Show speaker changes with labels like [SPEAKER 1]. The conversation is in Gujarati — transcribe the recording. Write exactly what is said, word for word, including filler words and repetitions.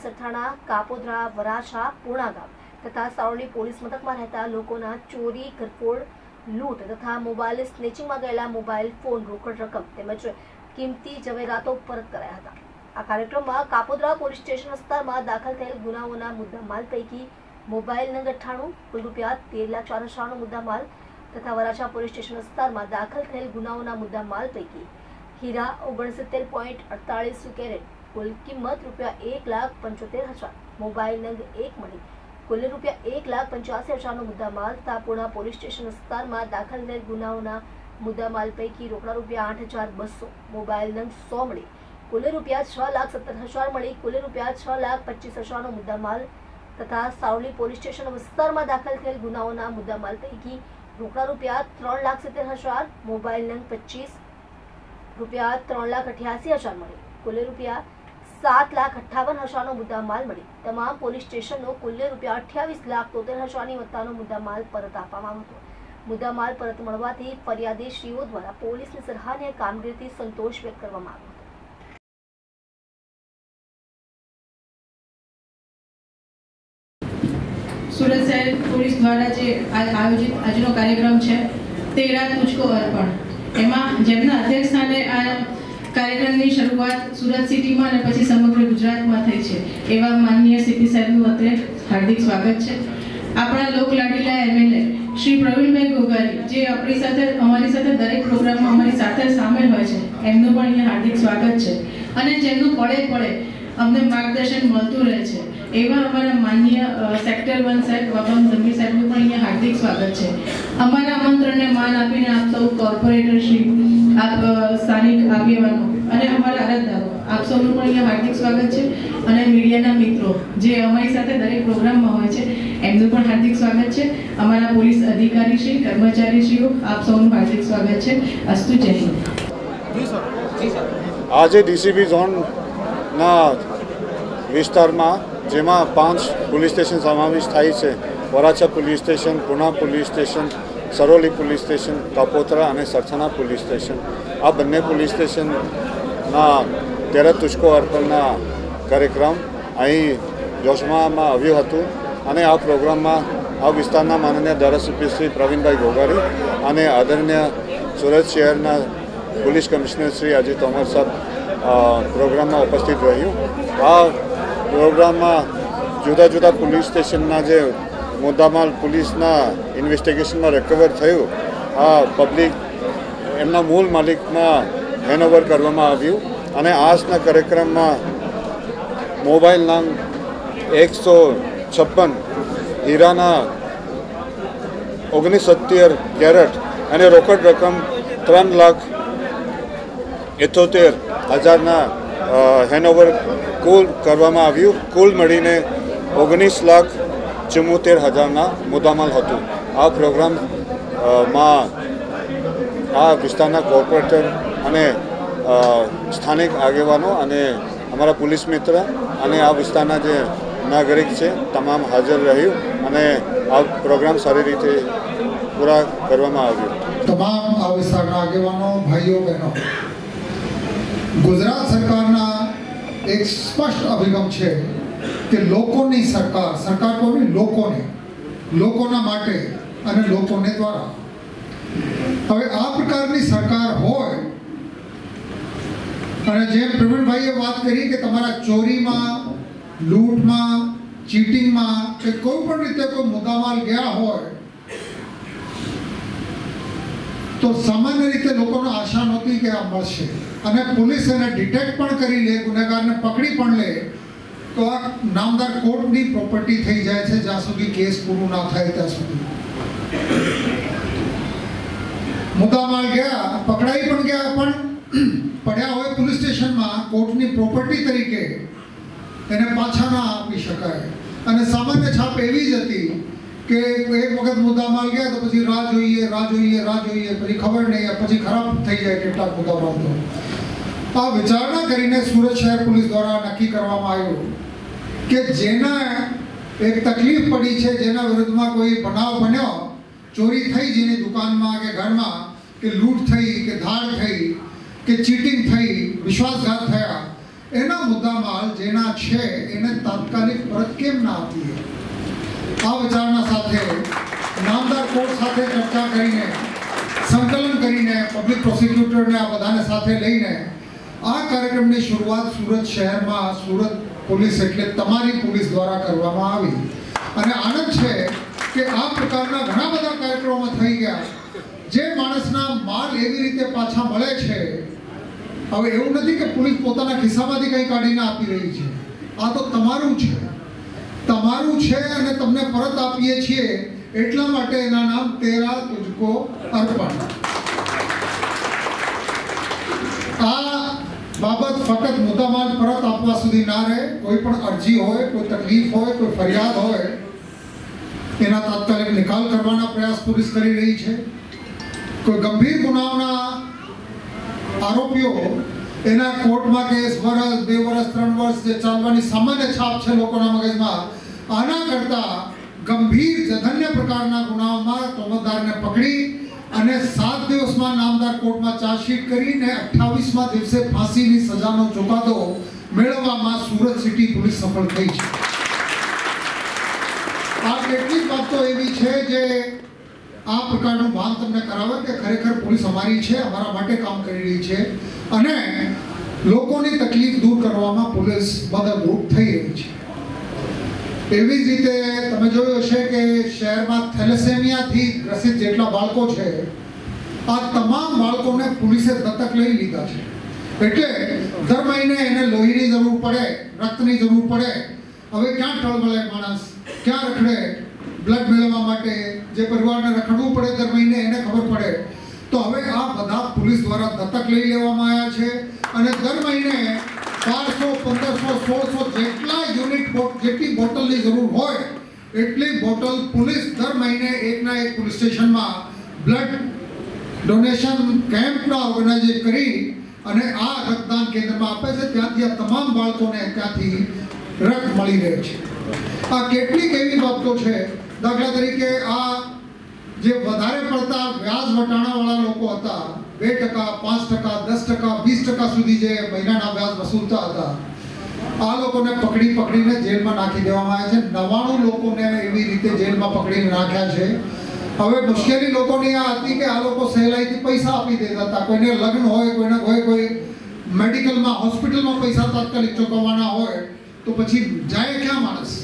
[SPEAKER 1] સરથાણા, કાપોદ્રા, વરાછા, પૂર્ણા ગામ તથા સારોલી પોલીસ મથકમાં રહેતા લોકોના ચોરી, ઘરફોડ, લૂંટ તથા મોબાઈલ સ્નેચિંગમાં ગયેલા મોબાઈલ ફોન, રોકડ રકમ તેમજ કિંમતી જવેરાતો પરત કરાયા હતા। આ કાર્યક્રમમાં કાપોદ્રા પોલીસ સ્ટેશન વિસ્તારમાં દાખલ થયેલ ગુનાઓના મુદ્દામાલ પૈકી મોબાઈલ નંગ અઠ્ઠાણું, કુલ રૂપિયા તેર લાખ ચાર હજારનો મુદ્દામાલ તથા વરાછા પોલીસ સ્ટેશન વિસ્તારમાં દાખલ થયેલ ગુનાઓના મુદ્દામાલ પૈકી હીરા ઓગણસિત્તેર પોઈન્ટ અડતાલીસ કેરેટ, કુલ કિંમત રૂપિયા એક લાખ પંચોતેર હજાર, મોબાઈલ નંગ એક મળી કુલ રૂપિયા એક લાખ પંચ્યાસી હજારનો મુદ્દામાલ તથા પૂર્ણા પોલીસ સ્ટેશન વિસ્તારમાં દાખલ થયેલ ગુનાઓના મુદ્દામાલ પૈકી રોકડા રૂપિયા આઠ હજાર બસો, મોબાઈલ નંગ સો મળી કુલ રૂપિયા છ લાખ સત્તર હજાર મળી કુલ રૂપિયા છ લાખ પચીસ હજારનો મુદ્દામાલ તથા સારોલી પોલીસ સ્ટેશન વિસ્તારમાં દાખલ થયેલ ગુનાઓના મુદ્દામાલ પૈકી રોકડા રૂપિયા ત્રણ લાખ સિત્તેર હજાર, મોબાઈલ નંગ પચીસ રૂપિયા ત્રણ લાખ અઠ્યાસી હજાર મળી કુલ રૂપિયા સાત લાખ અઠ્ઠાવન હજારનો મુદ્દામાલ મળી તમામ પોલીસ સ્ટેશનનો કુલ રૂપિયા અઠ્યાવીસ લાખ તોતેર હજારની વત્તાનો મુદ્દામાલ પરત આપવામાં આવ્યો હતો। મુદ્દામાલ પરત મળવાથી ફરિયાદીશ્રીઓ દ્વારા પોલીસની સરાહનીય કામગીરીથી સંતોષ વ્યક્ત કરવામાં આવ્યો હતો।
[SPEAKER 2] સુરત શહેર પોલીસ દ્વારા જે આયોજિત આજનો કાર્યક્રમ છે તેરા તુજકો અર્પણ, એમાં જેમના અધ્યક્ષ સ્થાને આ કાર્યક્રમની શરૂઆત સુરત સિટીમાં અને પછી સમગ્ર ગુજરાતમાં થઈ છે એવા માનનીય સીપી સાહેબનું અત્રે હાર્દિક સ્વાગત છે। આપણા લોકલાડીલા એમએલએ શ્રી પ્રવીણભાઈ ગોગારી જે આપણી સાથે અમારી સાથે દરેક પ્રોગ્રામમાં અમારી સાથે સામેલ હોય છે એમનું પણ અહીંયા હાર્દિક સ્વાગત છે અને જેમનું પડે પડે અમને માર્ગદર્શન મળતું રહે છે એવા અમારા માનનીય સેક્ટર વન સાહેબ બાબા જમીર સાહેબનું પણ અહીંયા હાર્દિક સ્વાગત છે। અમારા આમંત્રણને માન આપીને આપ સૌ કોર્પોરેટરશ્રી, આપ સ્થાનિક આગેવાનો અને અમારા અરજદારો આપ સૌનું પણ અહીંયા હાર્દિક સ્વાગત છે અને મીડિયાના મિત્રો જે અમારી સાથે દરેક પ્રોગ્રામમાં હોય છે એમનું પણ હાર્દિક સ્વાગત છે। અમારા પોલીસ અધિકારીશ્રી, કર્મચારીશ્રીઓ આપ સૌનું હાર્દિક સ્વાગત છે। અસ્તુ જય હિન્દ।
[SPEAKER 3] આજે ડીસીબી ઝોનના વિસ્તારમાં જેમાં પાંચ પોલીસ સ્ટેશન સમાવેશ થાય છે, Varachha police station, Purna police station, Saroli police station, Kapodra અને સરથાણા પોલીસ સ્ટેશન, આ બંને પોલીસ સ્ટેશનના તેરા તુજકો અર્પણના કાર્યક્રમ અહીં યોજવામાં આવ્યું હતું અને આ પ્રોગ્રામમાં આ વિસ્તારના માનનીય ધારાસભ્ય શ્રી પ્રવીણભાઈ ગોગારી અને આદરણીય સુરત શહેરના પોલીસ કમિશનર શ્રી અજય તોમર સાહેબ પ્રોગ્રામમાં ઉપસ્થિત રહ્યું। આ પ્રોગ્રામમાં જુદા જુદા પોલીસ સ્ટેશનના જે મુદ્દામાલ પોલીસના ઇન્વેસ્ટિગેશનમાં રિકવર થયું આ પબ્લિક એમના મૂળ માલિકમાં હેન્ડઓવર કરવામાં આવ્યું અને આજના કાર્યક્રમમાં મોબાઈલ નંગ એકસો છપ્પન, હીરાના ઓગણીસત્તેર કેરેટ અને રોકડ રકમ ત્રણ લાખ ઇઠ્ઠોતેર હજારના હેન્ડઓવર કુલ કરવામાં આવ્યું। કુલ મળીને ઓગણીસ લાખ ચુમ્મોતેર હજારના મુદ્દામાલ હતું। આ પ્રોગ્રામમાં આ વિસ્તારના કોર્પોરેટર અને સ્થાનિક આગેવાનો અને અમારા પોલીસ મિત્ર અને આ વિસ્તારના જે નાગરિક છે તમામ હાજર રહ્યું અને આ પ્રોગ્રામ સારી રીતે પૂરા કરવામાં આવ્યો।
[SPEAKER 4] તમામ આ વિસ્તારના આગેવાનો, ભાઈઓ બહેનો, ગુજરાત સરકારના એક સ્પષ્ટ અભિગમ છે કે લોકોની સરકાર, સરકાર કોની? લોકોની, લોકોના માટે અને લોકોને દ્વારા। હવે આ પ્રકારની સરકાર હોય અને જેમ પ્રવીણભાઈએ વાત કરી કે તમારા ચોરીમાં, લૂંટમાં, ચીટિંગમાં કે કોઈ પણ રીતે કોઈ મુદ્દામાલ ગયા હોય તો સામાન્ય રીતે લોકોને આશા નહોતી કે આ મળશે અને પોલીસ એને ડિટેક્ટ પણ કરી લે, ગુનેગારને પકડી પણ લે તો આ નામદાર કોર્ટની પ્રોપર્ટી થઈ જાય છે જ્યાં સુધી કેસ પૂરું ના થાય ત્યાં સુધી। મુદ્દામાલ ગયા, પકડાઈ પણ ગયા પણ પડ્યા હોય પોલીસ સ્ટેશનમાં કોર્ટની પ્રોપર્ટી તરીકે એને પાછા ના આપી શકાય અને સામાન્ય છાપ એવી જ હતી કે એક વખત મુદ્દામાલ ગયા તો પછી રાહ જોઈએ રાહ જોઈએ રાહ જોઈએ પછી ખબર નહીં, પછી ખરાબ થઈ જાય કેટલાક મુદ્દામાલ। તો આ વિચારણા કરીને સુરત શહેર પોલીસ દ્વારા નક્કી કરવામાં આવ્યું કે જેના એક તકલીફ પડી છે, જેના વિરુદ્ધમાં કોઈ બનાવ બન્યો, ચોરી થઈ જેની દુકાનમાં કે ઘરમાં, કે લૂંટ થઈ, કે ધાડ થઈ, કે ચીટિંગ થઈ, વિશ્વાસઘાત થયા, એના મુદ્દામાલ જેના છે એને તાત્કાલિક પરત કેમ ના આપીએ? આ વિચારણા સાથે નામદાર કોર્ટ સાથે ચર્ચા કરીને સંકલન કરીને પબ્લિક પ્રોસિક્યુટરને આ બધાને સાથે લઈને આ કાર્યક્રમની શરૂઆત સુરત શહેરમાં સુરત પોલીસ એટલે તમારી પોલીસ દ્વારા કરવામાં આવી. અને આનંદ છે કે આ પ્રકારના ઘણા બધા કાર્યક્રમો થઈ ગયા. જે માણસના માલ એવી રીતે પાછા મળે છે, હવે એવું નથી કે પોલીસ પોતાના ખિસ્સામાંથી કંઈ કાઢીને આપી રહી છે. આ તો તમારું છે, તમારું છે અને તમને પરત આપીએ છીએ. એટલા માટે એના નામ તેરા તુજકો અર્પણ. આ બાબત ફક્ત મુદ્દામાલ પરત આપવા સુધી ના રહે. કોઈ પણ અરજી હોય, કોઈ તકલીફ હોય, કોઈ ફરિયાદ હોય, એના તાત્કાલિક નિકાલ કરવાના પ્રયાસ પોલીસ કરી રહી છે. કોઈ ગંભીર ગુનાઓના આરોપીઓ એના કોર્ટમાં કેસ વર્ષ બે વર્ષ ત્રણ વર્ષ જે ચાલવાની સામાન્ય છાપ છે લોકોના મગજમાં, આના કરતા ગંભીર જધન્ય પ્રકારના ગુનાઓમાં તોમતદારને પકડી અને સાત દિવસમાં નામદાર કોર્ટમાં ચાર્જશીટ કરીને અઠ્ઠાવીસમાં દિવસે ફાંસીની સજાનો ચુકાદો મેળવવામાં સુરત સિટી પોલીસ સફળ થઈ છે. આ કેટલીક બાબતો એવી છે જે આ પ્રકારનું ભાન તમને કરાવે કે ખરેખર પોલીસ અમારી છે, અમારા માટે કામ કરી રહી છે અને લોકોની તકલીફ દૂર કરવામાં પોલીસ મદદરૂપ થઈ રહી છે. એવી જ રીતે તમે જોયું હશે કે શહેરમાં થેલેસેમિયાથી ગ્રસિત જેટલા બાળકો છે, આ તમામ બાળકોને પોલીસે દત્તક લઈ લીધા છે. એટલે દર મહિને એને લોહીની જરૂર પડે, રક્તની જરૂર પડે. હવે ક્યાં ટળવળે માણસ, ક્યાં રખડે બ્લડ મેળવવા માટે, જે પરિવારને રખડવું પડે દર મહિને એને ખબર પડે. તો હવે આ બધા પોલીસ દ્વારા દત્તક લઈ લેવામાં આવ્યા છે અને દર મહિને બારસો પંદરસો સોળસો જેટલા યુનિટ જેટલી બોટલની જરૂર હોય એટલી બોટલ પોલીસ દર મહિને એકના એક પોલીસ સ્ટેશનમાં બ્લડ ડોનેશન કેમ્પના ઓર્ગેનાઇઝ કરી અને આ રક્તદાન કેન્દ્રમાં આપે છે. ત્યાંથી આ તમામ બાળકોને ત્યાંથી રક્ત મળી રહે છે. આ કેટલીક એવી બાબતો છે. દાખલા તરીકે આ જે વધારે પડતા વ્યાજ વટાણાવાળા લોકો હતા, બે ટકા પાંચ ટકા દસ ટકા વીસ ટકા સુધી જે મહિનાના વ્યાજ વસૂલતા હતા, આ લોકોને પકડી પકડીને જેલમાં નાખી દેવામાં આવ્યા છે. નવ્વાણું લોકોને એવી રીતે જેલમાં પકડીને નાખ્યા છે. હવે મુશ્કેલી લોકોની આ હતી કે આ લોકો સહેલાઈથી પૈસા આપી દેતા હતા. કોઈને લગ્ન હોય, કોઈને હોય કોઈ મેડિકલમાં હોસ્પિટલમાં પૈસા તાત્કાલિક ચૂકવવાના હોય તો પછી જાય ક્યાં માણસ?